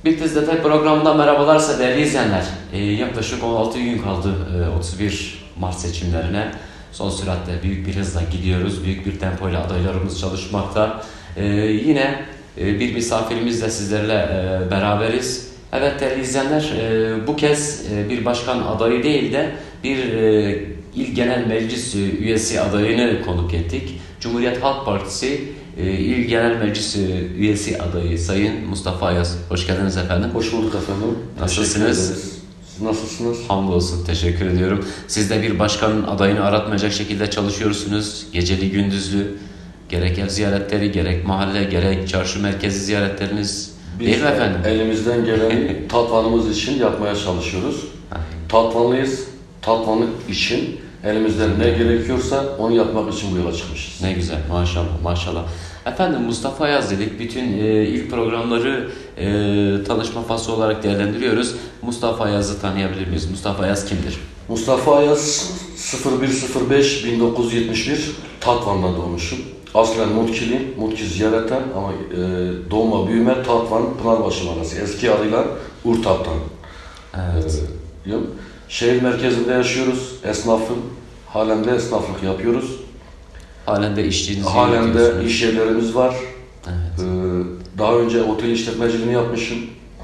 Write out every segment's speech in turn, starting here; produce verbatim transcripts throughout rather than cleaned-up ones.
Bitlis Detay programından merhabalar değerli izleyenler. Ee, yaklaşık on altı gün kaldı e, otuz bir Mart seçimlerine. Son süratle büyük bir hızla gidiyoruz. Büyük bir tempoyla adaylarımız çalışmakta. Ee, yine e, bir misafirimizle sizlerle e, beraberiz. Evet değerli izleyenler, e, bu kez e, bir başkan adayı değil de bir e, İl Genel Meclis üyesi adayını konuk ettik. Cumhuriyet Halk Partisi İl Genel Meclis üyesi adayı Sayın Mustafa Ayaz. Hoş geldiniz efendim. Hoş bulduk efendim. Nasılsınız? Siz nasılsınız? Hamdolsun, teşekkür ediyorum. Siz de bir başkanın adayını aratmayacak şekilde çalışıyorsunuz. Geceli gündüzlü gerek ev ziyaretleri, gerek mahalle, gerek çarşı merkezi ziyaretleriniz Biz değil mi efendim? Elimizden geleni Tatvanımız için yapmaya çalışıyoruz. Tatvanlıyız. Tatvanlık için elimizden ne gerekiyorsa onu yapmak için bu yola çıkmışız. Ne güzel, maşallah, maşallah. Efendim Mustafa Ayaz dedik. Bütün e, ilk programları e, tanışma faslı olarak değerlendiriyoruz. Mustafa Ayaz'ı tanıyabilir miyiz? Mustafa Ayaz kimdir? Mustafa Ayaz sıfır bir sıfır beş bin dokuz yüz yetmiş bir Tatvan'da doğmuşum. Aslen Mutkiliyim, Mutki ziyareten ama e, doğma büyüme Tatvan Pınarbaşı Mahallesi. Eski adıyla Urtap'tan. Evet. E, şehir merkezinde yaşıyoruz, esnafım. Halen de esnaflık yapıyoruz. Halen de işçinizi Halen de iş yerlerimiz var. Evet. Ee, daha önce otel işletmeciliğini yapmışım.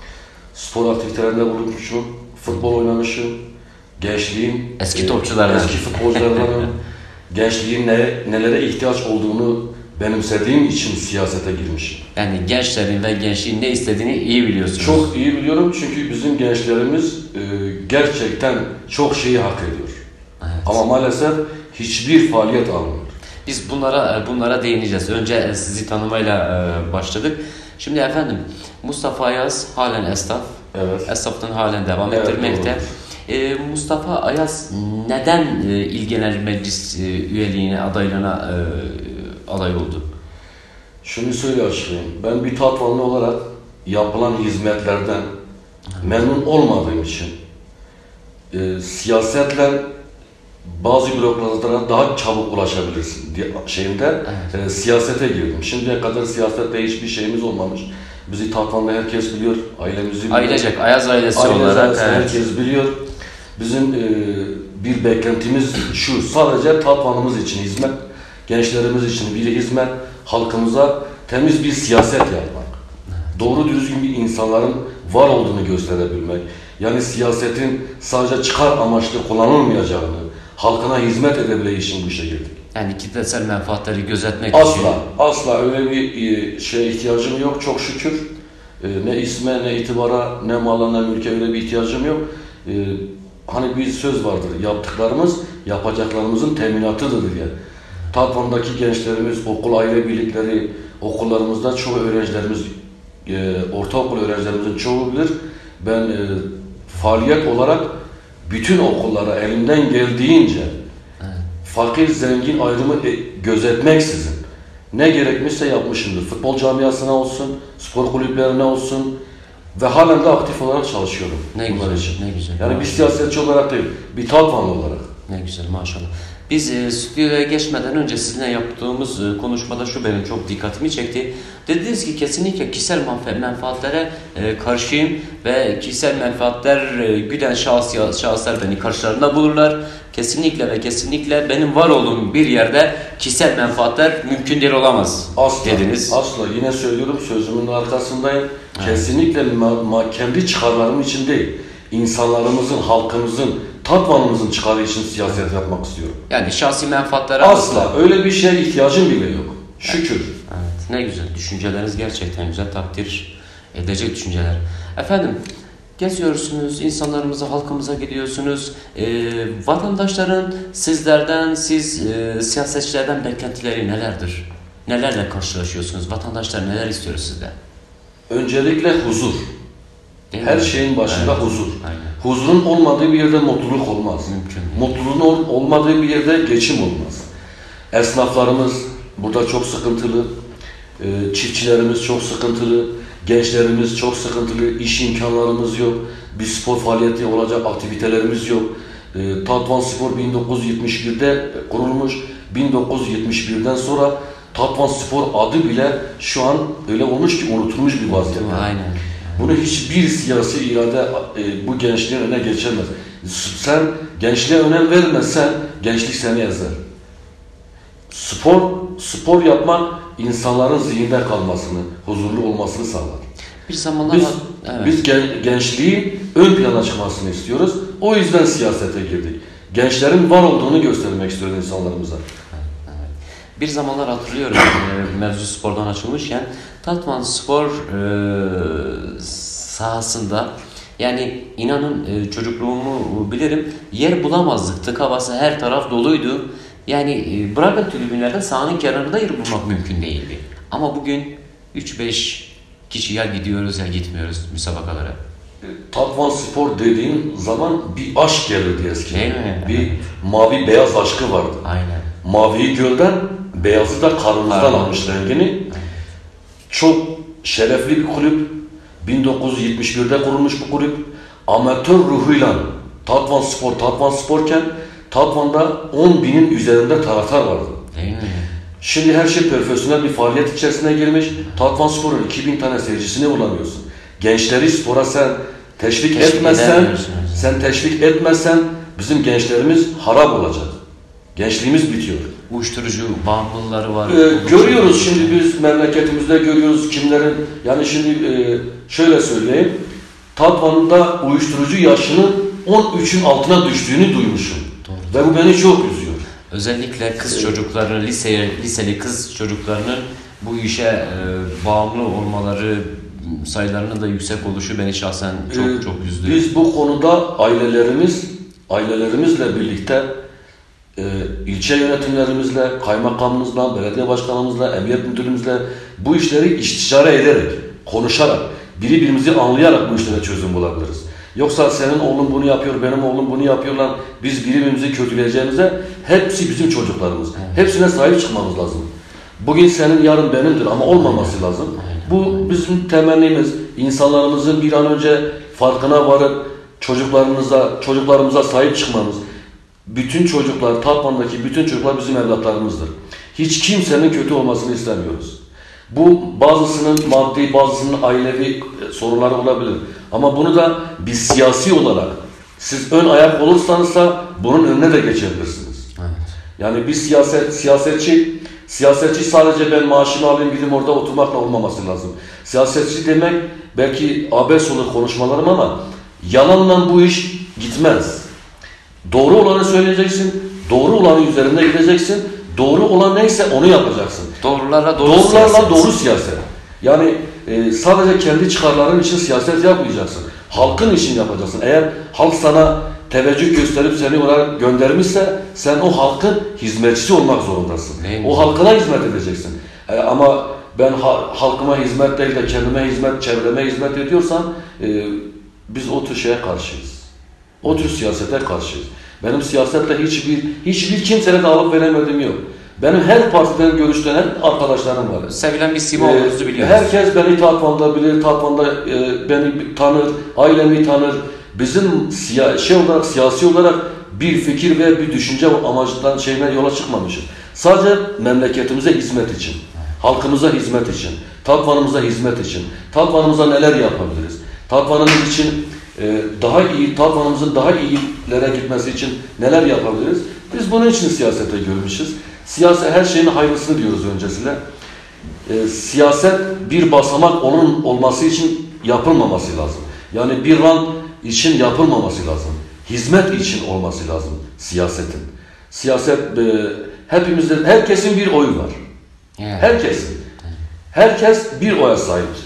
Spor aktivitelerinde bulunmuşum. Futbol oynamışım. Gençliğim. Eski topçulardan. Eski futbolculardanım. Gençliğin ne, nelere ihtiyaç olduğunu benimsediğim için siyasete girmişim. Yani gençlerin ve gençliğin ne istediğini iyi biliyorsunuz. Çok iyi biliyorum çünkü bizim gençlerimiz e, gerçekten çok şeyi hak ediyor. Evet. Ama maalesef hiçbir faaliyet almıyor. Biz bunlara bunlara değineceğiz. Önce sizi tanımayla başladık. Şimdi efendim Mustafa Ayaz halen esnaf. Evet. Esnaftan halen devam Evet, ettirmekte. Ee, Mustafa Ayaz neden e, İl Genel Meclis e, üyeliğine, adaylığına e, aday oldu? Şunu söyle açıklayayım. Ben bir Tatvanlı olarak yapılan hizmetlerden memnun olmadığım için e, siyasetle bazı bürokratlara daha çabuk ulaşabilirsin diye şeyinde Evet. e, siyasete girdim. Şimdiye kadar siyasette hiçbir şeyimiz olmamış. Bizi Tatvanlı herkes biliyor, ailemizi biliyor. Ailecek, Ayaz ailesi Aile olarak. ailesi Evet. herkes biliyor. Bizim e, bir beklentimiz şu, sadece Tatvanımız için hizmet, gençlerimiz için bir hizmet, halkımıza temiz bir siyaset yapmak. Doğru düzgün bir insanların var olduğunu gösterebilmek. Yani siyasetin sadece çıkar amaçlı kullanılmayacağını, halkına hizmet edebileceği için bu işe girdik. Yani kitlesel menfaatleri gözetmek Asla, için. asla öyle bir şeye ihtiyacım yok çok şükür. Ne isme, ne itibara, ne mala, ne mülke öyle bir ihtiyacım yok. Hani bir söz vardır, yaptıklarımız yapacaklarımızın teminatıdır diye. Tatvan'daki gençlerimiz, okul aile birlikleri, okullarımızda çoğu öğrencilerimiz, ortaokul öğrencilerimizin çoğu bilir. Ben faaliyet olarak bütün okullara elimden geldiğince fakir zengin ayrımı gözetmeksizin ne gerekmişse yapmışımdır. Futbol camiasına olsun, spor kulüplerine olsun ve halen de aktif olarak çalışıyorum. Ne güzel, için. ne güzel. Yani bir siyasetçi olarak değil, bir Tatvanlı olarak. Ne güzel maşallah. Biz e, stüdyoya geçmeden önce sizinle yaptığımız e, konuşmada şu benim çok dikkatimi çekti. Dediniz ki kesinlikle kişisel menfa menfaatlere e, karşıyım ve kişisel menfaatler e, güden şahs şahıslar beni karşılarında bulurlar. Kesinlikle ve kesinlikle benim var olduğum bir yerde kişisel menfaatler mümkün değil, olamaz asla, dediniz. Asla. Yine söylüyorum, sözümün arkasındayım. Evet. Kesinlikle ma ma kendi çıkarlarım için değil, insanlarımızın, halkımızın, Tatvanımızın çıkarı için siyaset yapmak istiyorum. Yani şahsi menfaatlere asla. Asla. Öyle bir şeye ihtiyacım bile yok. Şükür. Evet. Evet. Ne güzel. Düşünceleriniz gerçekten güzel. Takdir edecek düşünceler. Efendim, geziyorsunuz, insanlarımıza, halkımıza gidiyorsunuz. Ee, vatandaşların sizlerden, siz e, siyasetçilerden beklentileri nelerdir? Nelerle karşılaşıyorsunuz? Vatandaşlar neler istiyor sizden? Öncelikle huzur. Değil Her mi? şeyin başında evet. huzur. Aynen. Huzurun olmadığı bir yerde mutluluk olmaz. Mümkün. Mutluluğun ol olmadığı bir yerde geçim olmaz. Esnaflarımız burada çok sıkıntılı. Ee, çiftçilerimiz çok sıkıntılı. Gençlerimiz çok sıkıntılı. İş imkanlarımız yok. Bir spor faaliyeti olacak aktivitelerimiz yok. Ee, Tatvan Spor bin dokuz yüz yetmiş bir'de kurulmuş. bin dokuz yüz yetmiş bir'den sonra Tatvan Spor adı bile şu an öyle olmuş ki unutulmuş bir vaziyette. Aynen. Bunu hiçbir siyasi irade e, bu gençliğin önüne geçemez. Sen gençliğe önem vermezsen gençlik seni ezer. Spor, spor yapmak insanların zihinde kalmasını, huzurlu olmasını sağlar. Bir zamanlar Biz, evet. biz gen, gençliğin ön plana çıkmasını istiyoruz. O yüzden siyasete girdik. Gençlerin var olduğunu göstermek istiyoruz insanlarımıza. Bir zamanlar hatırlıyorum e, mevzu spordan açılmışken Tatvan Spor e, sahasında, yani inanın e, çocukluğumu bilirim, yer bulamazdık. Tık havası, her taraf doluydu. Yani e, bırakın tribünlerde, sahanın kenarında yer bulmak mümkün değildi. Ama bugün üç beş kişi ya gidiyoruz ya gitmiyoruz müsabakalara. Tatvan Spor dediğin zaman bir aşk gelirdi eskiden. Değil mi? Bir mavi beyaz aşkı vardı. Aynen. Maviyi gölden, beyazı da karnımızdan almış rengini. Çok şerefli bir kulüp. bin dokuz yüz yetmiş birde kurulmuş bu kulüp. Amatör ruhuyla Tatvan Spor, Tatvan Sporken Tatvan'da on binin üzerinde taraftar vardı. Değil mi? Şimdi her şey profesyonel bir faaliyet içerisine girmiş. Tatvan Spor'un iki bin tane seyircisini bulamıyorsun. Gençleri spora sen teşvik, Teşvik etmezsen, edemiyorsunuz. sen teşvik etmezsen bizim gençlerimiz harap olacak. Gençliğimiz bitiyor. Uyuşturucu bağımlıları var. Ee, görüyoruz şimdi biz memleketimizde görüyoruz kimlerin, yani şimdi e, şöyle söyleyeyim, Tatvan'da uyuşturucu yaşının on üçün altına düştüğünü duymuşum. Doğru. Ve bu beni çok üzüyor. Özellikle kız çocuklarının, liseye, liseli kız çocuklarının bu işe e, bağımlı olmaları, sayılarının da yüksek oluşu beni şahsen çok Ee, çok üzdü. Biz bu konuda ailelerimiz, ailelerimizle birlikte e, ilçe yönetimlerimizle, kaymakamımızla, belediye başkanımızla, emniyet müdürümüzle bu işleri istişare ederek, konuşarak, birbirimizi anlayarak bu işlere çözüm bulabiliriz. Yoksa senin oğlun bunu yapıyor, benim oğlum bunu yapıyorlar, biz birbirimizi kötüleyeceğimize hepsi bizim çocuklarımız. Evet. Hepsine sahip çıkmamız lazım. Bugün senin, yarın benimdir ama olmaması lazım. Bu bizim temennimiz. İnsanlarımızın bir an önce farkına varıp çocuklarımıza, çocuklarımıza sahip çıkmamız. Bütün çocuklar, Tatvan'daki bütün çocuklar bizim evlatlarımızdır. Hiç kimsenin kötü olmasını istemiyoruz. Bu bazısının maddi, bazısının ailevi sorunları olabilir. Ama bunu da bir siyasi olarak siz ön ayak olursanız da bunun önüne de geçebilirsiniz. Evet. Yani bir siyaset, siyasetçi, siyasetçi sadece ben maaşımı alayım gidip orada oturmakla olmaması lazım. Siyasetçi demek belki abes olur konuşmalarım ama yalanla bu iş gitmez. Doğru olanı söyleyeceksin, doğru olanın üzerinde gideceksin, doğru olan neyse onu yapacaksın. Doğrularla doğru Doğrularla siyaset. doğru siyaset. Yani e, sadece kendi çıkarların için siyaset yapmayacaksın. Halkın için yapacaksın. Eğer halk sana teveccüh gösterip seni oraya göndermişse sen o halkın hizmetçisi olmak zorundasın. Değil mi? O halkına hizmet edeceksin. E, ama ben ha, halkıma hizmet değil de kendime hizmet, çevreme hizmet ediyorsam e, biz o tür şeye karşıyız. O tür siyasete karşıyız. Benim siyasetle hiçbir hiçbir kimseyle de alıp veremediğim yok. Benim her partiden görüşten hep arkadaşlarım var. Sevilen bir sima Ee, olduğunuzu biliyoruz. herkes beni Tatvan'da bilir, Tatvan'da e, beni tanır, ailemi tanır. Bizim siya şey olarak, siyasi olarak bir fikir ve bir düşünce amacından şeyine yola çıkmamışız. Sadece memleketimize hizmet için, halkımıza hizmet için, Tatvan'ımıza hizmet için, Tatvan'ımıza neler yapabiliriz? Tatvan'ımız için e, daha iyi, Tatvan'ımızın daha iyilere gitmesi için neler yapabiliriz? Biz bunun için siyasete girmişiz. Siyaset her şeyin hayırlısını diyoruz öncesinde. E, siyaset bir basamak onun olması için yapılmaması lazım. Yani bir rant için yapılmaması lazım. Hizmet için olması lazım siyasetin. Siyaset e, hepimizde, herkesin bir oyu var. Evet. Herkesin. Herkes bir oya sahiptir.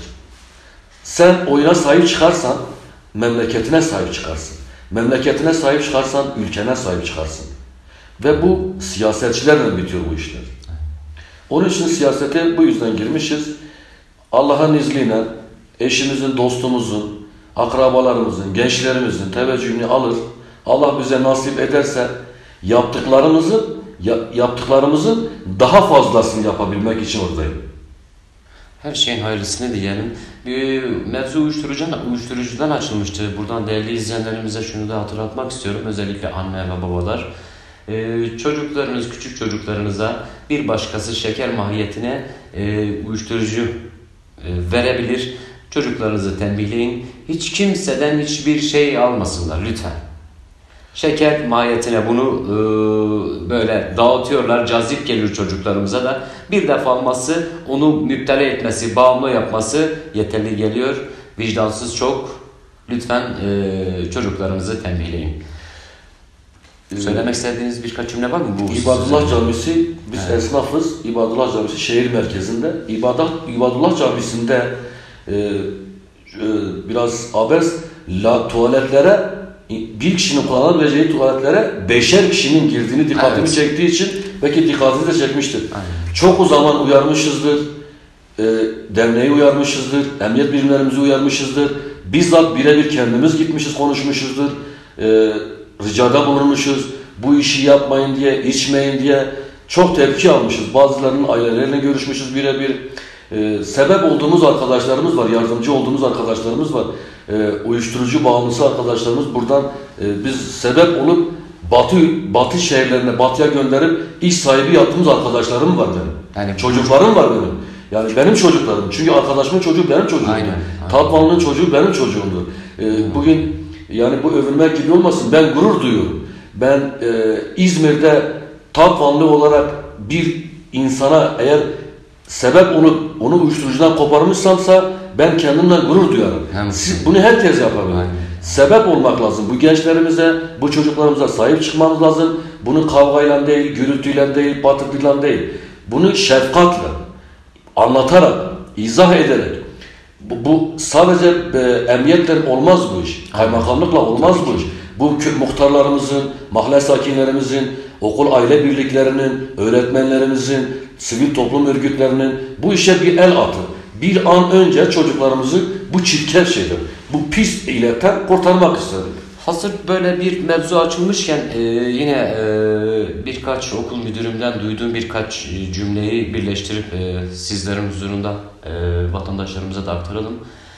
Sen oyuna sahip çıkarsan memleketine sahip çıkarsın. Memleketine sahip çıkarsan ülkene sahip çıkarsın. Ve bu siyasetçilerle bitiyor bu işler. Onun için siyasete bu yüzden girmişiz. Allah'ın izniyle eşimizin, dostumuzun, akrabalarımızın, gençlerimizin teveccühünü alır. Allah bize nasip ederse yaptıklarımızı, yaptıklarımızın daha fazlasını yapabilmek için oradayım. Her şeyin hayırlısını diyelim. Bir mevzu uyuşturucudan, uyuşturucudan açılmıştı. Buradan değerli izleyenlerimize şunu da hatırlatmak istiyorum. Özellikle anne ve babalar. Ee, çocuklarınız, küçük çocuklarınıza bir başkası şeker mahiyetine e, uyuşturucu e, verebilir. Çocuklarınızı tembihleyin. Hiç kimseden hiçbir şey almasınlar lütfen. Şeker mahiyetine bunu e, böyle dağıtıyorlar. Cazip gelir çocuklarımıza da. Bir defa alması, onu müptela etmesi, bağımlı yapması yeterli geliyor. Vicdansız çok. Lütfen e, çocuklarınızı tembihleyin. Söylemek istediğiniz birkaç cümle var mı bu? İbadullah Camisi, biz evet. esnafız. İbadullah Camisi şehir merkezinde. İbadat, İbadullah Camisi'nde e, e, biraz abes, la, tuvaletlere, bir kişinin kullanabileceği tuvaletlere beşer kişinin girdiğini dikkatimi evet. çektiği için belki dikkatini de çekmiştir. Aynen. Çok o zaman uyarmışızdır. E, derneği uyarmışızdır. Emniyet birimlerimizi uyarmışızdır. Bizzat birebir kendimiz gitmişiz, konuşmuşuzdur. E, ricada bulunmuşuz. Bu işi yapmayın diye, içmeyin diye çok tepki almışız. Bazılarının aileleriyle görüşmüşüz birebir. Ee, sebep olduğumuz arkadaşlarımız var, yardımcı olduğumuz arkadaşlarımız var. Ee, uyuşturucu bağımlısı arkadaşlarımız buradan e, biz sebep olup batı batı şehirlerine, batıya gönderip iş sahibi yaptığımız arkadaşlarım var benim. Yani çocuklarım var benim. Yani benim çocuklarım. Çünkü arkadaşımın çocuğu benim çocuğumdur. Tatvanlı'nın çocuğu benim çocuğumdur. Ee, bugün yani bu övünmek gibi olmasın. Ben gurur duyuyorum. Ben e, İzmir'de Tatvanlı olarak bir insana eğer sebep olup onu uyuşturucudan koparmışsamsa ben kendimden gurur duyarım. Siz, bunu herkes yapabilir. Aynen. Sebep olmak lazım. Bu gençlerimize, bu çocuklarımıza sahip çıkmamız lazım. Bunu kavgayla değil, gürültüyle değil, patırtıyla değil. Bunu şefkatle, anlatarak, izah ederek. Bu, bu sadece e, emniyetle olmaz bu iş. Kaymakamlıkla olmaz bu iş. Bu muhtarlarımızın, mahalle sakinlerimizin, okul aile birliklerinin, öğretmenlerimizin, sivil toplum örgütlerinin bu işe bir el atın. Bir an önce çocuklarımızı bu çirkef şeyden, bu pis illetten kurtarmak istedik. Hazır böyle bir mevzu açılmışken e, yine e, birkaç okul müdürümden duyduğum birkaç cümleyi birleştirip e, sizlerin huzurunda e, vatandaşlarımıza da aktaralım.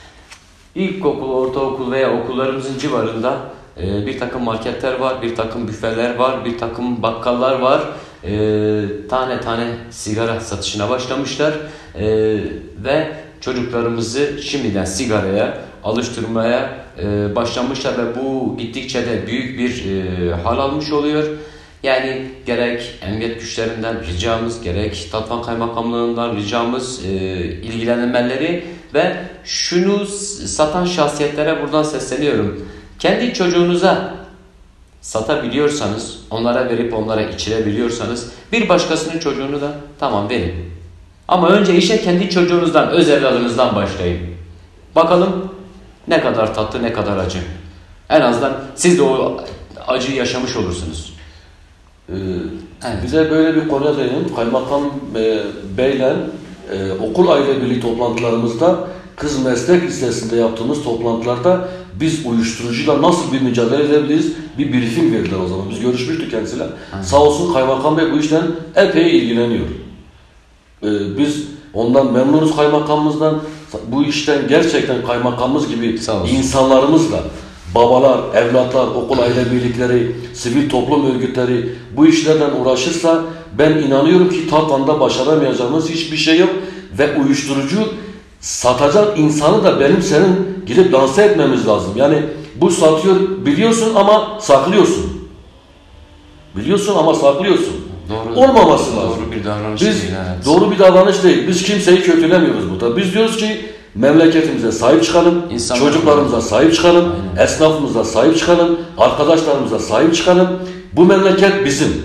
İlkokul, ortaokul veya okullarımızın civarında e, bir takım marketler var, bir takım büfeler var, bir takım bakkallar var. E, tane tane sigara satışına başlamışlar e, ve çocuklarımızı şimdiden sigaraya alıştırmaya e, başlamışlar ve bu gittikçe de büyük bir e, hal almış oluyor. Yani gerek emniyet güçlerinden ricamız, gerek Tatvan Kaymakamlığından ricamız e, ilgilenmeleri ve şunu satan şahsiyetlere buradan sesleniyorum. Kendi çocuğunuza satabiliyorsanız, onlara verip onlara içirebiliyorsanız bir başkasının çocuğunu da tamam verin. Ama önce işe kendi çocuğunuzdan, öz evladınızdan başlayın. Bakalım ne kadar tatlı, ne kadar acı. En azından siz de o acıyı yaşamış olursunuz. Ee, evet. Bize böyle bir konuya değinelim. Kaymakam e, Bey'le e, okul aile birliği toplantılarımızda kız meslek listesinde yaptığımız toplantılarda biz uyuşturucuyla nasıl bir mücadele edebiliriz bir briefing verdiler o zaman. Biz görüşmüştük kendisiyle. Evet. Sağ olsun Kaymakam Bey bu işten epey ilgileniyor. Ee, biz ondan memnunuz kaymakamımızdan. Bu işten gerçekten kaymakamımız gibi insanlarımızla babalar, evlatlar, okul aile birlikleri, sivil toplum örgütleri bu işlerden uğraşırsa ben inanıyorum ki Tatvan'da başaramayacağımız hiçbir şey yok ve uyuşturucu satacak insanı da benim senin gidip lanse etmemiz lazım. Yani bu satıyor biliyorsun ama saklıyorsun. Biliyorsun ama saklıyorsun. Doğru, olmaması lazım. Doğru bir davranış Biz, değil. Evet. Doğru bir davranış değil. Biz kimseyi kötülemiyoruz burada. Biz diyoruz ki memleketimize sahip çıkalım, İnsanlar çocuklarımıza var. sahip çıkalım, Aynen. esnafımıza sahip çıkalım, arkadaşlarımıza sahip çıkalım. Bu memleket bizim.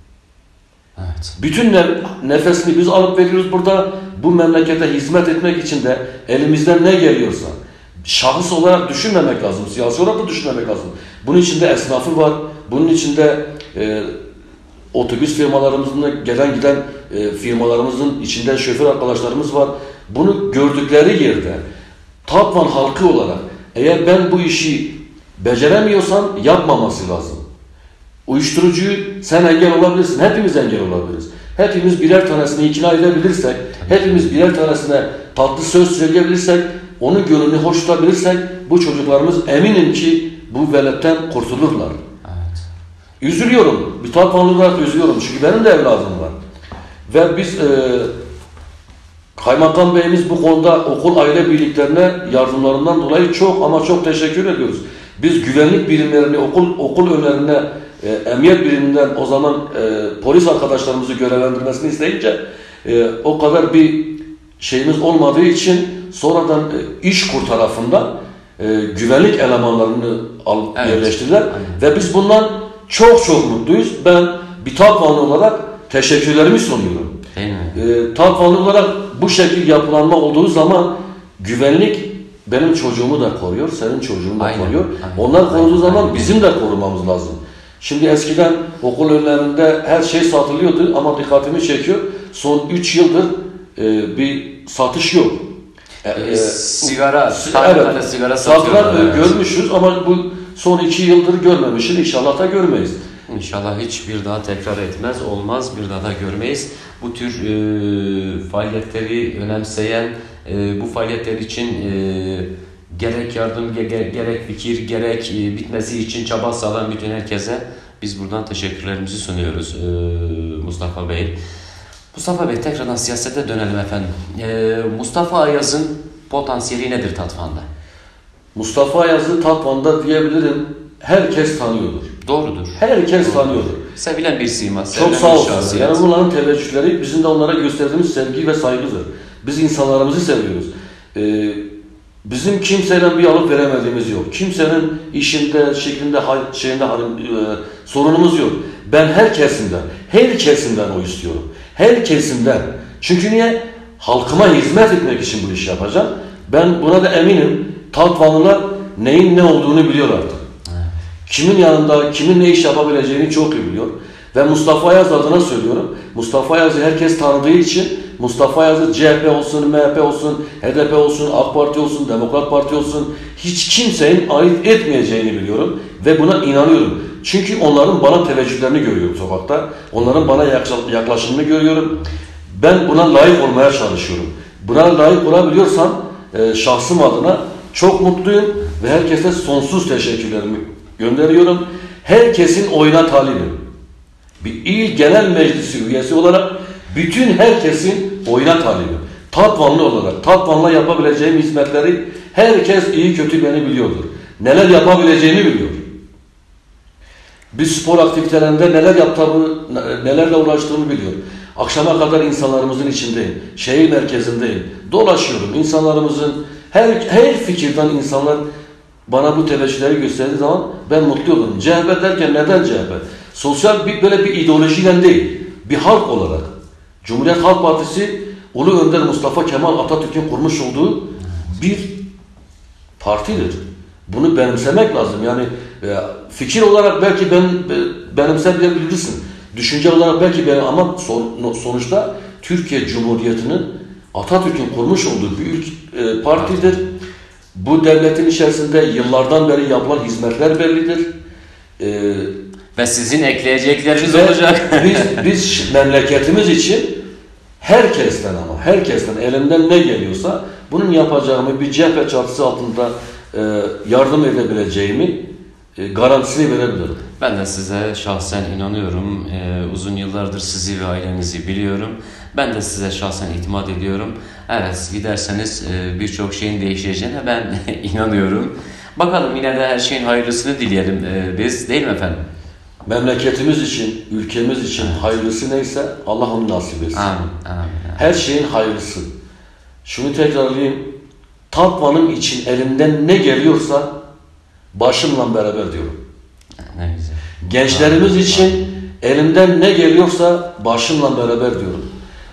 Evet. Bütün ne, nefesini biz alıp veriyoruz burada. Bu memlekete hizmet etmek için de elimizden ne geliyorsa şahıs olarak düşünmemek lazım, siyasi olarak da düşünmemek lazım. Bunun içinde esnafı var, bunun içinde e, otobüs firmalarımızın gelen giden e, firmalarımızın içinde şoför arkadaşlarımız var. Bunu gördükleri yerde Tatvan halkı olarak eğer ben bu işi beceremiyorsam yapmaması lazım. Uyuşturucuyu sen engel olabilirsin. Hepimiz engel olabiliriz. Hepimiz birer tanesini ikna edebilirsek, hepimiz birer tanesine tatlı söz söyleyebilirsek, onun gönlünü hoş tutabilirsek bu çocuklarımız eminim ki bu veletten kurtulurlar. Evet. Üzülüyorum. Bir Tatvanlı olarak üzülüyorum. Çünkü benim de evladım var. Ve biz e, Kaymakam Beyimiz bu konuda okul aile birliklerine yardımlarından dolayı çok ama çok teşekkür ediyoruz. Biz güvenlik birimlerini okul okul önlerine e, emniyet biriminden o zaman e, polis arkadaşlarımızı görevlendirmesini isteyince e, o kadar bir şeyimiz olmadığı için sonradan e, İşkur tarafından e, güvenlik elemanlarını al, evet. yerleştirdiler. Aynen. Ve biz bundan çok çok mutluyuz. Ben bir Tatvanlı olarak teşekkürlerimi sunuyorum. Değil mi? E, Tatvanlı olarak bu şekilde yapılanma olduğu zaman güvenlik benim çocuğumu da koruyor, senin çocuğunu da Aynen, koruyor. aynen, Onlar koruduğu aynen, zaman aynen. bizim de korumamız lazım. Şimdi eskiden okul önlerinde her şey satılıyordu ama dikkatimi çekiyor. Son üç yıldır e, bir satış yok. E, E, sigara, si- tane evet, tane sigara satılan satıyorlar. e, Evet. görmüşüz ama bu son iki yıldır görmemişiz. İnşallah da görmeyiz. İnşallah hiçbir daha tekrar etmez, olmaz, bir daha da görmeyiz. Bu tür e, faaliyetleri önemseyen, e, bu faaliyetler için e, gerek yardım, ge- gerek fikir, gerek e, bitmesi için çaba sağlayan bütün herkese biz buradan teşekkürlerimizi sunuyoruz e, Mustafa Bey. Mustafa Bey, tekrardan siyasete dönelim efendim. E, Mustafa Ayaz'ın potansiyeli nedir Tatvan'da? Mustafa Ayaz'ı Tatvan'da diyebilirim herkes tanıyordur. Doğrudur. Herkes tanıyordur. Sevilen bir sima, Çok sevilen sağ bir olsun. şahsiyet. Yani bunların teveccühleri bizim de onlara gösterdiğimiz sevgi ve saygıdır. Biz insanlarımızı seviyoruz. Ee, bizim kimseyle bir alıp veremediğimiz yok. Kimsenin işinde, şeklinde, hal- şeyinde hal- e, sorunumuz yok. Ben her kesimden, her kesimden o istiyorum. Her kesimden. Çünkü niye? Halkıma hizmet etmek için bu işi yapacağım. Ben buna da eminim. Tatvanlılar neyin ne olduğunu biliyor artık. Kimin yanında, kimin ne iş yapabileceğini çok iyi biliyor. Ve Mustafa Ayaz adına söylüyorum. Mustafa Ayaz'ı herkes tanıdığı için Mustafa Ayaz'ı C H P olsun, M H P olsun, H D P olsun, AK Parti olsun, Demokrat Parti olsun hiç kimsenin ayırt etmeyeceğini biliyorum. Ve buna inanıyorum. Çünkü onların bana teveccühlerini görüyorum sokakta. Onların bana yaklaşımını görüyorum. Ben buna layık olmaya çalışıyorum. Buna layık olabiliyorsam e, şahsım adına çok mutluyum ve herkese sonsuz teşekkürlerimi gönderiyorum. Herkesin oyuna talibim. Bir il genel meclisi üyesi olarak bütün herkesin oyuna talibim. Tatvanlı olarak, Tatvan'la yapabileceğim hizmetleri herkes iyi kötü beni biliyordur. Neler yapabileceğini biliyor. Bir spor aktivitelerinde neler yaptığımı, nelerle uğraştığımı biliyor. Akşama kadar insanlarımızın içindeyim. Şehir merkezindeyim. Dolaşıyorum. İnsanlarımızın her, her fikirden insanlar bana bu teveccühleri gösterdiği zaman ben mutlu olurum. C H P derken neden C H P? Sosyal bir, böyle bir ideolojiyle değil, bir halk olarak. Cumhuriyet Halk Partisi, Ulu Önder Mustafa Kemal Atatürk'ün kurmuş olduğu bir partidir. Bunu benimsemek lazım. Yani e, fikir olarak belki ben e, benimseyebilirsin. Düşünce olarak belki ben ama son, sonuçta Türkiye Cumhuriyeti'nin Atatürk'ün kurmuş olduğu büyük e, partidir. Bu devletin içerisinde yıllardan beri yapılan hizmetler bellidir. Ee, Ve sizin ekleyecekleriniz ve olacak. biz, biz memleketimiz için herkesten ama herkesten elinden ne geliyorsa bunun yapacağımı bir C H P çatısı altında e, yardım edebileceğimi e, garantisini verebilirim. Ben de size şahsen inanıyorum. Ee, uzun yıllardır sizi ve ailenizi biliyorum. Ben de size şahsen itimat ediyorum. Evet, giderseniz e, birçok şeyin değişeceğine ben inanıyorum. Bakalım, yine de her şeyin hayırlısını dileyelim e, biz, değil mi efendim? Memleketimiz için, ülkemiz için Evet. hayırlısı neyse Allah onu nasip etsin. Amin, amin. Her şeyin hayırlısı. Şunu tekrarlayayım. Tatvan'ın için elimden ne geliyorsa başımla beraber diyorum. Ne güzel. Gençlerimiz Amin. için elimden ne geliyorsa başımla beraber diyorum.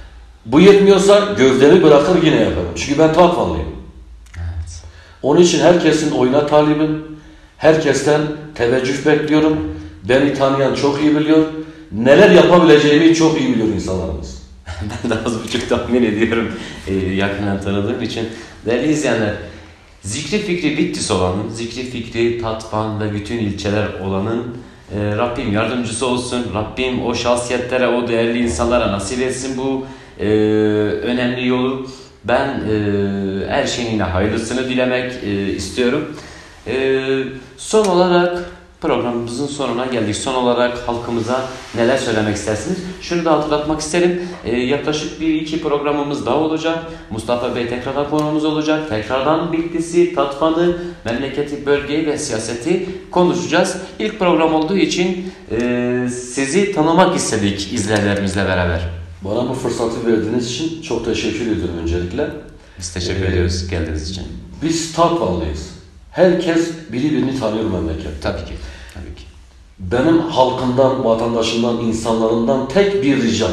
Bu yetmiyorsa gövdemi bırakır yine yaparım. Çünkü ben Tatvanlıyım. Evet. Onun için herkesin oyuna talibim. Herkesten teveccüh bekliyorum. Beni tanıyan çok iyi biliyor. Neler yapabileceğimi çok iyi biliyor insanlarımız. Ben de az buçuk tahmin ediyorum e, yakından tanıdığım için. Değerli izleyenler, Zikri Fikri Bitlis olanın, Zikri Fikri Tatvan ve bütün ilçeler olanın e, Rabbim yardımcısı olsun. Rabbim o şahsiyetlere, o değerli insanlara nasip etsin bu e, önemli yolu. Ben e, her şeyin yine hayırlısını dilemek e, istiyorum. E, son olarak Programımızın sonuna geldik. Son olarak halkımıza neler söylemek istersiniz? Şunu da hatırlatmak isterim. Ee, yaklaşık bir iki programımız daha olacak. Mustafa Bey tekrardan konuğumuz olacak. Tekrardan Bitlis'i, Tatvan'ı, memleketi, bölgeyi ve siyaseti konuşacağız. İlk program olduğu için e, sizi tanımak istedik izleyenlerimizle beraber. Bana bu fırsatı verdiğiniz için çok teşekkür ediyorum öncelikle. Biz teşekkür Ee, ediyoruz geldiğiniz için. Biz Tatvanlıyız. Herkes birbirini tanıyor memleket. Tabii ki. Tabii ki. Benim halkımdan, vatandaşımdan, insanlarımdan tek bir ricam.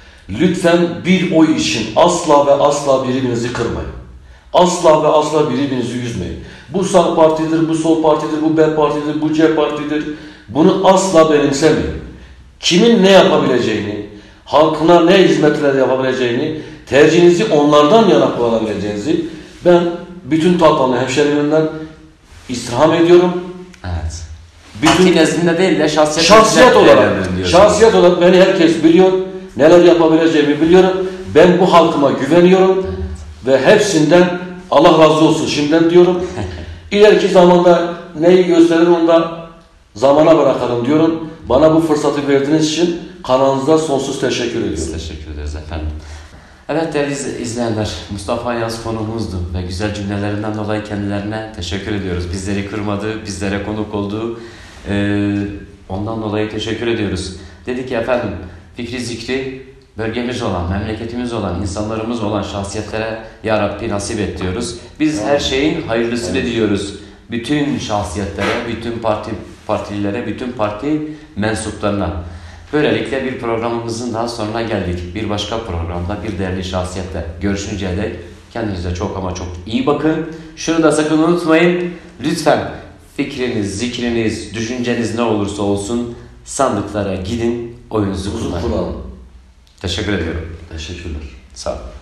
Lütfen bir oy için asla ve asla birbirinizi kırmayın. Asla ve asla birbirinizi üzmeyin. Bu sağ partidir, bu sol partidir, bu B partidir, bu C partidir. Bunu asla benimsemeyin. Kimin ne yapabileceğini, halkına ne hizmetler yapabileceğini, tercihinizi onlardan yana kullanabileceğinizi ben bütün Tatvanlı hemşehrilerimden istirham ediyorum. Evet. Bütün Parti nezdinde değil de şahsiyet, şahsiyet olarak, değerlendirin diyorsunuz. şahsiyet olarak beni herkes biliyor, neler yapabileceğimi biliyorum. Ben bu halkıma güveniyorum ve hepsinden Allah razı olsun şimdiden diyorum. İleriki zamanda neyi gösterir onu da zamana bırakalım diyorum. Bana bu fırsatı verdiğiniz için kanalınıza sonsuz teşekkür Biz ediyorum. teşekkür ederiz efendim. Evet değerli iz- izleyenler, Mustafa Yaz konuğumuzdu ve güzel cümlelerinden dolayı kendilerine teşekkür ediyoruz. Bizleri kırmadı, bizlere konuk oldu. Ee, ondan dolayı teşekkür ediyoruz. Dedi ki efendim, fikri zikri bölgemiz olan, memleketimiz olan, insanlarımız olan şahsiyetlere Ya Rabbi nasip et diyoruz. Biz her şeyin hayırlısını Evet. diliyoruz. Bütün şahsiyetlere, bütün parti partililere, bütün parti mensuplarına. Böylelikle bir programımızın daha sonuna geldik. Bir başka programda bir değerli şahsiyetle görüşünceye dek kendinize çok ama çok iyi bakın. Şunu da sakın unutmayın. Lütfen fikriniz, zikriniz, düşünceniz ne olursa olsun sandıklara gidin, oyunuzu Kuzu kullanın. kulağım. Teşekkür ediyorum. Teşekkürler. Sağ olun.